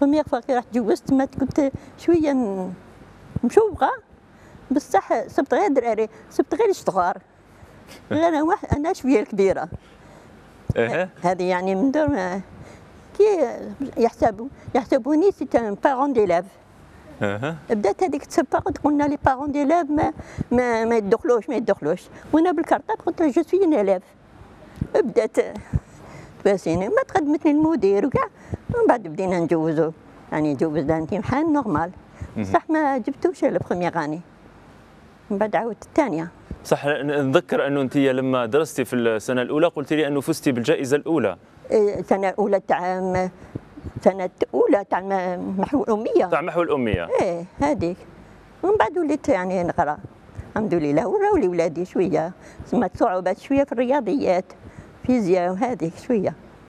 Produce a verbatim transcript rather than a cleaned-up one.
بروميير فوا كي رحت تجوزت ما كنت شويه مشوقه، بصح صبت غير دراري، صبت غير الصغار. انا واحد انا شويه الكبيره. ايه هذه يعني من دور ما كي يحسبوا يحسبوني سي ان بارون ديلاف. اها بدات هذيك تسبق قلنا لي بارون ديلاف ما ما ما يدخلوش ما يدخلوش، وانا بالكارطات قلت جو سوي ان الاف. بدات باسيني ما تقدمتني المدير وكاع، ومن بعد بدينا نجوزو، يعني جوزنا الامتحان نورمال، صح ما جبتوش البروميير اني، من بعد عاودت الثانيه. صح. نذكر انه انت لما درستي في السنه الاولى قلت لي انه فزتي بالجائزه الاولى. سنه اولى تاع سنه اولى تاع محو الاميه. تاع محو الاميه. ايه هذيك، ومن بعد وليت يعني نقرا الحمد لله، وراولي ولادي شويه، سمات صعوبات شويه في الرياضيات، فيزياء وهذيك شويه.